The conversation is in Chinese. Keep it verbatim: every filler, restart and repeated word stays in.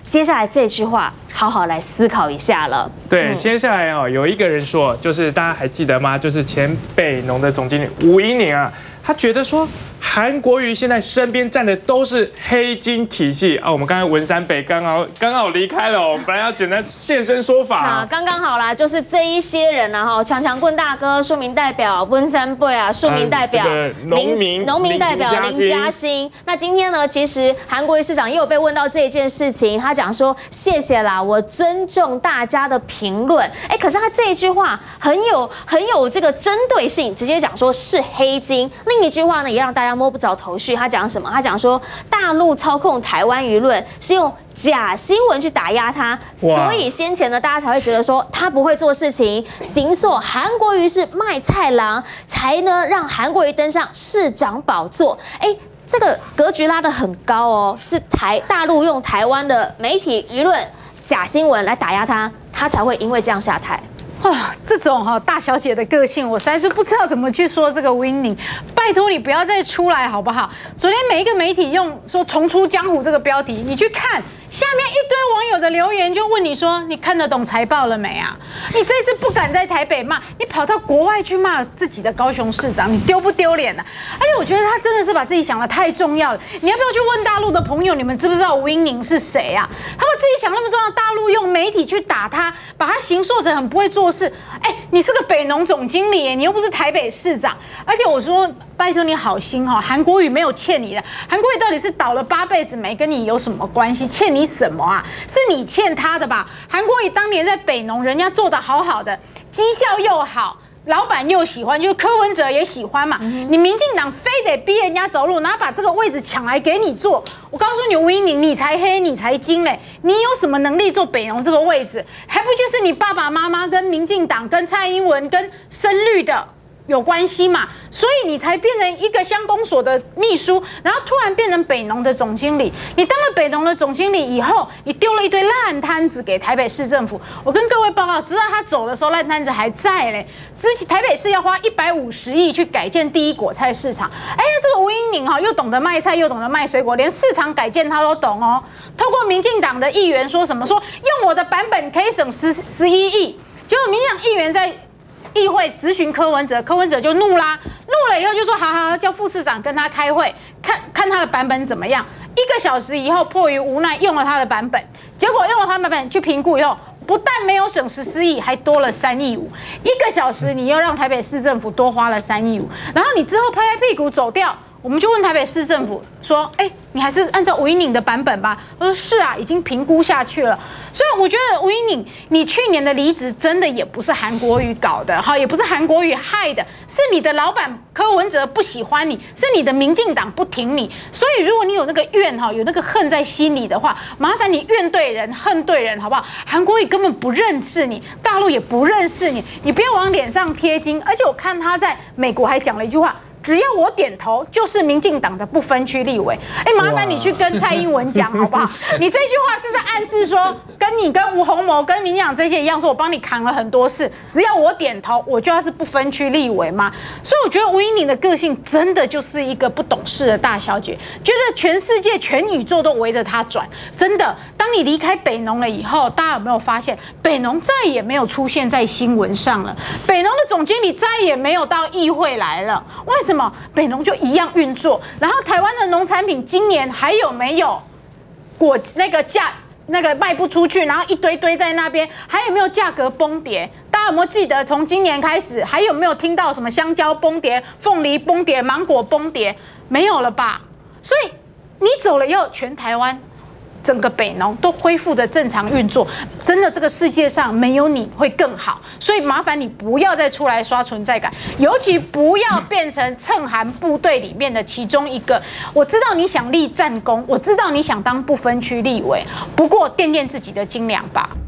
接下来这句话，好好来思考一下了。 对，接下来哦，有一个人说，就是大家还记得吗？就是前北农的总经理吴怡宁啊，他觉得说。 韩国瑜现在身边站的都是黑金体系啊！我们刚才文山北刚好刚好离开了，我们本来要简单现身说法啊，刚刚好啦，就是这一些人啊，哈，强强棍大哥、庶民代表文山北啊，庶民代表农民农民代表林嘉欣。那今天呢，其实韩国瑜市长也有被问到这一件事情，他讲说谢谢啦，我尊重大家的评论。哎，可是他这一句话很有很有这个针对性，直接讲说是黑金。另一句话呢，也让大家 摸不着头绪，他讲什么？他讲说大陆操控台湾舆论是用假新闻去打压他，所以先前呢，大家才会觉得说他不会做事情，形塑韩国瑜是卖菜郎，才呢让韩国瑜登上市长宝座。哎，这个格局拉得很高哦，是台大陆用台湾的媒体舆论假新闻来打压他，他才会因为这样下台。 哇、哦，这种哈、哦、大小姐的个性，我实在是不知道怎么去说这个 Winning。拜托你不要再出来好不好？昨天每一个媒体用说重出江湖这个标题，你去看下面一堆网友的留言，就问你说你看得懂财报了没啊？你这次不敢在台北骂，你跑到国外去骂自己的高雄市长，你丢不丢脸啊？而且我觉得他真的是把自己想得太重要了。你要不要去问大陆的朋友，你们知不知道 Winning 是谁啊？他把自己想那么重要，大陆用媒体去打他，把他形塑成很不会做事。哎，你是个北农总经理，你又不是台北市长。而且我说，拜托你好心哈，韩国瑜没有欠你的。韩国瑜到底是倒了八辈子霉，跟你有什么关系？欠你什么啊？是你欠他的吧？韩国瑜当年在北农，人家做得好好的，绩效又好。 老板又喜欢，就是柯文哲也喜欢嘛。嗯、你民进党非得逼人家走路，然后把这个位置抢来给你做。我告诉你，吴怡宁，你才黑，你才精嘞！你有什么能力做北农这个位置？还不就是你爸爸妈妈跟民进党、跟蔡英文、跟深绿的有关系嘛？所以你才变成一个乡公所的秘书，然后突然变成北农的总经理。你当了北农的总经理以后，你丢了一堆烂摊子给台北市政府。我跟各位报告，直到他走的时候，烂摊子还在嘞。之前台北市要花一百五十亿去改建第一果菜市场。哎呀，这个吴英宁哈，又懂得卖菜，又懂得卖水果，连市场改建他都懂哦。透过民进党的议员说什么，说用我的版本可以省十十一亿，结果民进党议员在 议会质询柯文哲，柯文哲就怒啦，怒了以后就说好好叫副市长跟他开会，看看他的版本怎么样。一个小时以后，迫于无奈用了他的版本，结果用了他的版本去评估以后，不但没有省十四亿，还多了三亿五。一个小时你又让台北市政府多花了三亿五，然后你之后拍拍屁股走掉。 我们就问台北市政府说：“哎，你还是按照吴怡宁的版本吧？”他说：“是啊，已经评估下去了。”所以我觉得吴怡宁，你去年的离职真的也不是韩国瑜搞的，哈，也不是韩国瑜害的，是你的老板柯文哲不喜欢你，是你的民进党不挺你。所以如果你有那个怨哈，有那个恨在心里的话，麻烦你怨对人，恨对人，好不好？韩国瑜根本不认识你，大陆也不认识你，你不要往脸上贴金。而且我看他在美国还讲了一句话。 只要我点头，就是民进党的不分区立委。哎，麻烦你去跟蔡英文讲好不好？你这句话是在暗示说，跟你跟吴鸿谋、跟民进党这些一样，说我帮你扛了很多事，只要我点头，我就要是不分区立委嘛。所以我觉得吴怡宁的个性真的就是一个不懂事的大小姐，觉得全世界、全宇宙都围着她转。真的，当你离开北农了以后，大家有没有发现，北农再也没有出现在新闻上了？北农的总经理再也没有到议会来了，为什么？ 北农就一样运作，然后台湾的农产品今年还有没有果那个价那个卖不出去，然后一堆堆在那边，还有没有价格崩跌？大家有没有记得从今年开始，还有没有听到什么香蕉崩跌、凤梨崩跌、芒果崩跌？没有了吧？所以你走了以后，全台湾。 整个北农都恢复的正常运作，真的这个世界上没有你会更好，所以麻烦你不要再出来刷存在感，尤其不要变成蹭韩部队里面的其中一个。我知道你想立战功，我知道你想当不分区立委，不过掂掂自己的斤两吧。